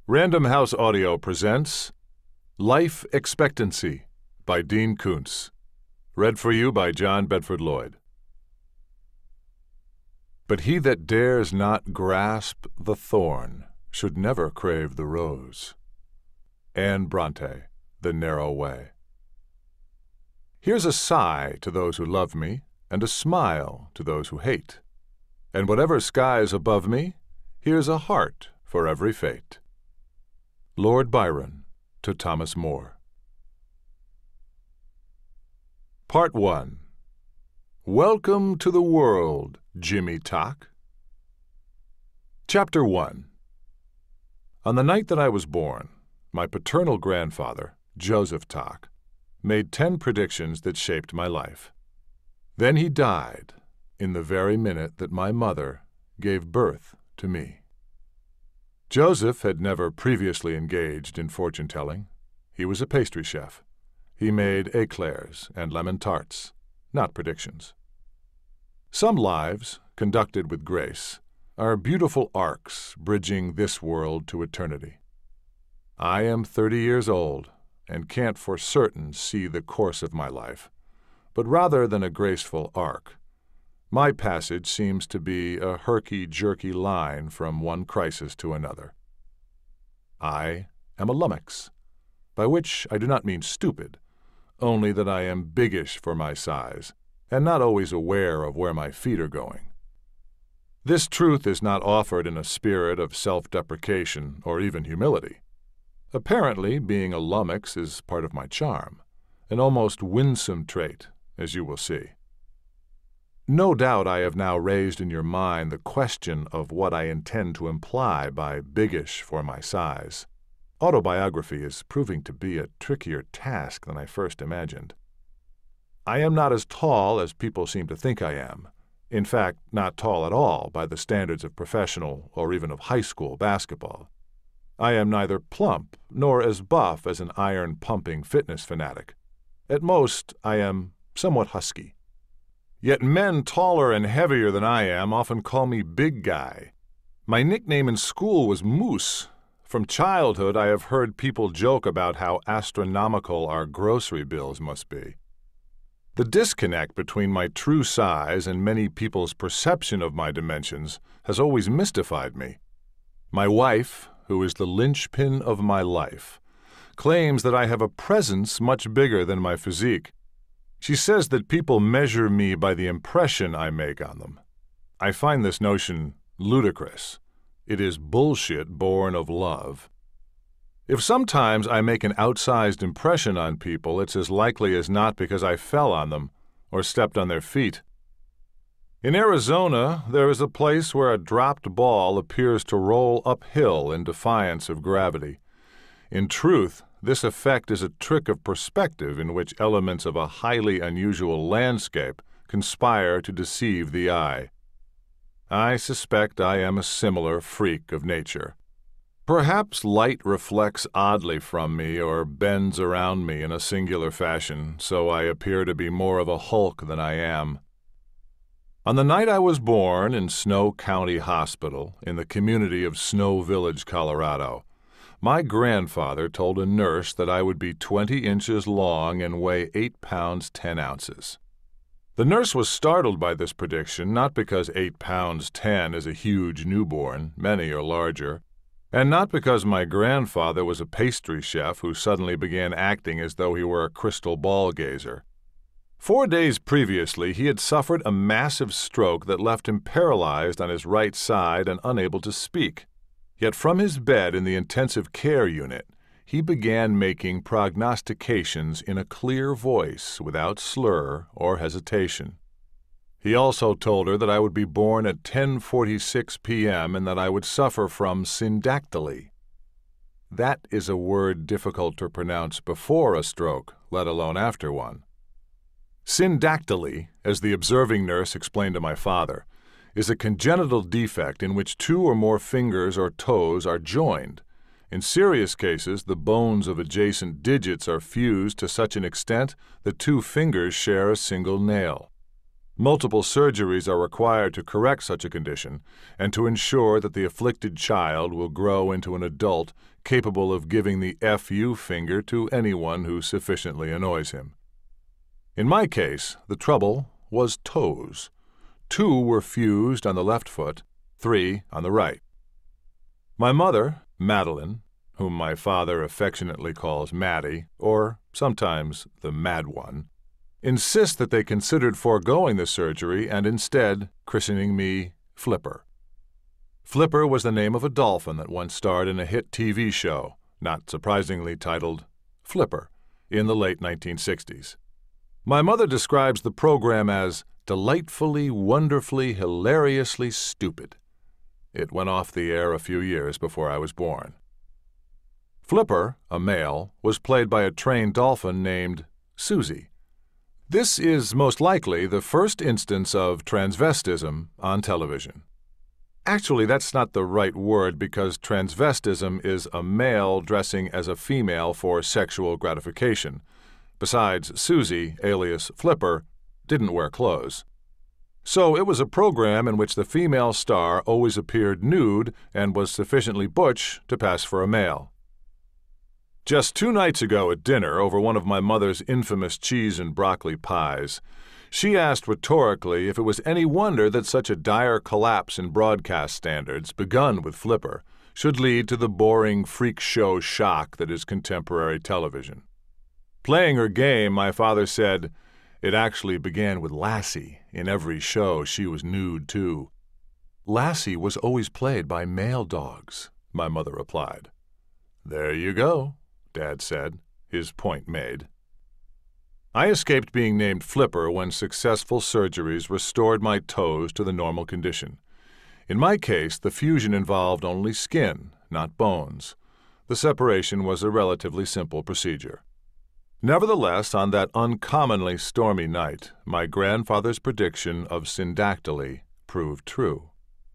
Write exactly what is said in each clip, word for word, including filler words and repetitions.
Random House Audio presents Life Expectancy by Dean Koontz. Read for you by John Bedford Lloyd. But he that dares not grasp the thorn should never crave the rose. Anne Bronte, The Narrow Way. Here's a sigh to those who love me, and a smile to those who hate. And whatever sky's above me, here's a heart for every fate. Lord Byron to Thomas Moore. Part one. Welcome to the world, Jimmy Tock. Chapter one. On the night that I was born, my paternal grandfather, Josef Tock, made ten predictions that shaped my life. Then he died in the very minute that my mother gave birth to me. Joseph had never previously engaged in fortune-telling. He was a pastry chef. He made eclairs and lemon tarts, not predictions. Some lives, conducted with grace, are beautiful arcs bridging this world to eternity. I am thirty years old and can't for certain see the course of my life, but rather than a graceful arc, my passage seems to be a herky-jerky line from one crisis to another. I am a lummox, by which I do not mean stupid, only that I am biggish for my size, and not always aware of where my feet are going. This truth is not offered in a spirit of self-deprecation or even humility. Apparently, being a lummox is part of my charm, an almost winsome trait, as you will see. No doubt I have now raised in your mind the question of what I intend to imply by biggish for my size. Autobiography is proving to be a trickier task than I first imagined. I am not as tall as people seem to think I am. In fact, not tall at all by the standards of professional or even of high school basketball. I am neither plump nor as buff as an iron-pumping fitness fanatic. At most, I am somewhat husky. Yet men taller and heavier than I am often call me Big Guy. My nickname in school was Moose. From childhood, I have heard people joke about how astronomical our grocery bills must be. The disconnect between my true size and many people's perception of my dimensions has always mystified me. My wife, who is the linchpin of my life, claims that I have a presence much bigger than my physique. She says that people measure me by the impression I make on them. I find this notion ludicrous. It is bullshit born of love. If sometimes I make an outsized impression on people, it's as likely as not because I fell on them or stepped on their feet. In Arizona, there is a place where a dropped ball appears to roll uphill in defiance of gravity. In truth, this effect is a trick of perspective in which elements of a highly unusual landscape conspire to deceive the eye. I suspect I am a similar freak of nature. Perhaps light reflects oddly from me or bends around me in a singular fashion, so I appear to be more of a hulk than I am. On the night I was born in Snow County Hospital, in the community of Snow Village, Colorado, my grandfather told a nurse that I would be twenty inches long and weigh eight pounds ten ounces. The nurse was startled by this prediction, not because eight pounds ten is a huge newborn, many are larger, and not because my grandfather was a pastry chef who suddenly began acting as though he were a crystal ball gazer. Four days previously, he had suffered a massive stroke that left him paralyzed on his right side and unable to speak. Yet from his bed in the intensive care unit, he began making prognostications in a clear voice without slur or hesitation. He also told her that I would be born at ten forty-six p m and that I would suffer from syndactyly. That is a word difficult to pronounce before a stroke, let alone after one. Syndactyly, as the observing nurse explained to my father, is a congenital defect in which two or more fingers or toes are joined. In serious cases, the bones of adjacent digits are fused to such an extent that two fingers share a single nail. Multiple surgeries are required to correct such a condition and to ensure that the afflicted child will grow into an adult capable of giving the F U finger to anyone who sufficiently annoys him. In my case, the trouble was toes. Two were fused on the left foot, three on the right. My mother, Madeline, whom my father affectionately calls Maddie, or sometimes the Mad One, insists that they considered foregoing the surgery and instead christening me Flipper. Flipper was the name of a dolphin that once starred in a hit T V show, not surprisingly titled Flipper, in the late nineteen sixties. My mother describes the program as delightfully, wonderfully, hilariously stupid. It went off the air a few years before I was born. Flipper, a male, was played by a trained dolphin named Susie. This is most likely the first instance of transvestism on television. Actually, that's not the right word because transvestism is a male dressing as a female for sexual gratification. Besides, Susie, alias Flipper, didn't wear clothes. So it was a program in which the female star always appeared nude and was sufficiently butch to pass for a male. Just two nights ago at dinner over one of my mother's infamous cheese and broccoli pies, she asked rhetorically if it was any wonder that such a dire collapse in broadcast standards, begun with Flipper, should lead to the boring freak show shock that is contemporary television. Playing her game, my father said, "It actually began with Lassie. In every show, she was nude, too." "Lassie was always played by male dogs," my mother replied. "There you go," Dad said, his point made. I escaped being named Flipper when successful surgeries restored my toes to the normal condition. In my case, the fusion involved only skin, not bones. The separation was a relatively simple procedure. Nevertheless, on that uncommonly stormy night, my grandfather's prediction of syndactyly proved true.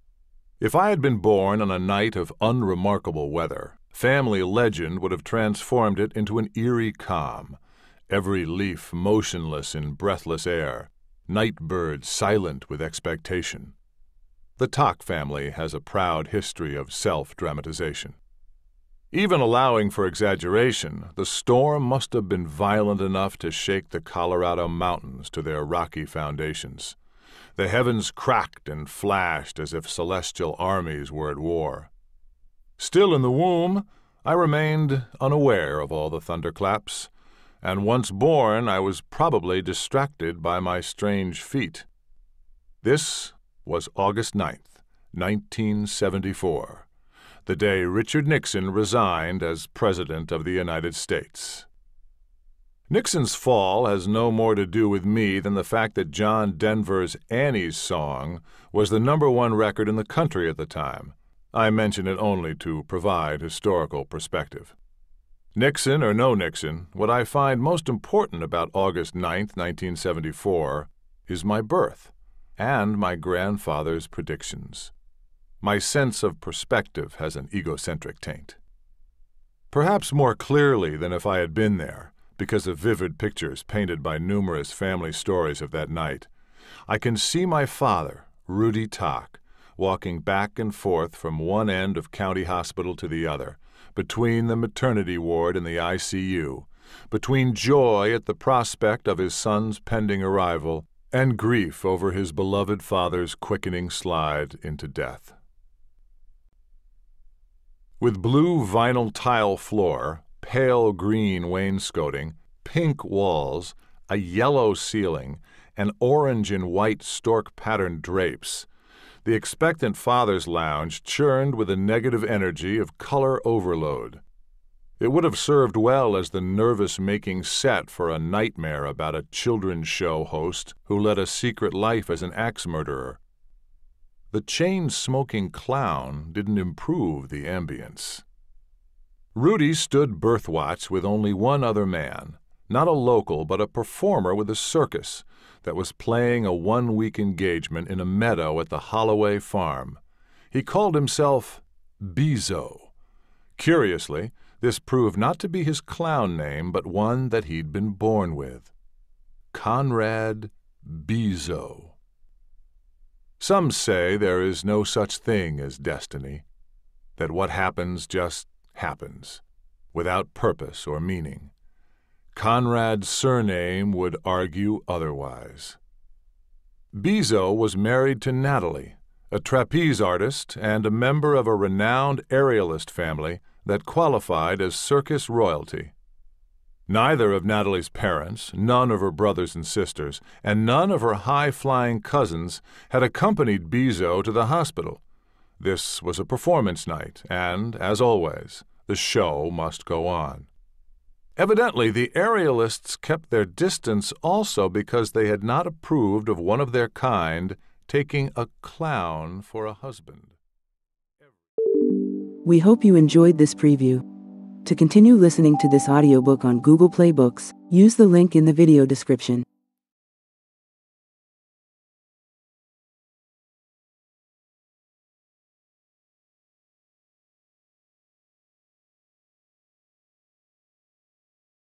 If I had been born on a night of unremarkable weather, family legend would have transformed it into an eerie calm. Every leaf motionless in breathless air, night birds silent with expectation. The Tock family has a proud history of self-dramatization. Even allowing for exaggeration, the storm must have been violent enough to shake the Colorado mountains to their rocky foundations. The heavens cracked and flashed as if celestial armies were at war. Still in the womb, I remained unaware of all the thunderclaps, and once born I was probably distracted by my strange feat. This was August ninth, nineteen seventy-four, the day Richard Nixon resigned as President of the United States. Nixon's fall has no more to do with me than the fact that John Denver's Annie's Song was the number one record in the country at the time. I mention it only to provide historical perspective. Nixon or no Nixon, what I find most important about August ninth, nineteen seventy-four, is my birth and my grandfather's predictions. My sense of perspective has an egocentric taint. Perhaps more clearly than if I had been there, because of vivid pictures painted by numerous family stories of that night, I can see my father, Rudy Tock, walking back and forth from one end of county hospital to the other, between the maternity ward and the I C U, between joy at the prospect of his son's pending arrival and grief over his beloved father's quickening slide into death. With blue vinyl tile floor, pale green wainscoting, pink walls, a yellow ceiling, and orange and white stork-patterned drapes, the expectant father's lounge churned with a negative energy of color overload. It would have served well as the nervous-making set for a nightmare about a children's show host who led a secret life as an axe murderer. The chain-smoking clown didn't improve the ambience. Rudy stood birthwatch with only one other man, not a local but a performer with a circus, that was playing a one-week engagement in a meadow at the Holloway farm. He called himself Bezo. Curiously, this proved not to be his clown name, but one that he'd been born with. Conrad Bezo. Some say there is no such thing as destiny, that what happens just happens, without purpose or meaning. Conrad's surname would argue otherwise. Bezo was married to Natalie, a trapeze artist and a member of a renowned aerialist family that qualified as circus royalty. Neither of Natalie's parents, none of her brothers and sisters, and none of her high-flying cousins had accompanied Bezo to the hospital. This was a performance night, and, as always, the show must go on. Evidently, the aerialists kept their distance also because they had not approved of one of their kind taking a clown for a husband. We hope you enjoyed this preview. To continue listening to this audiobook on Google Play Books, use the link in the video description.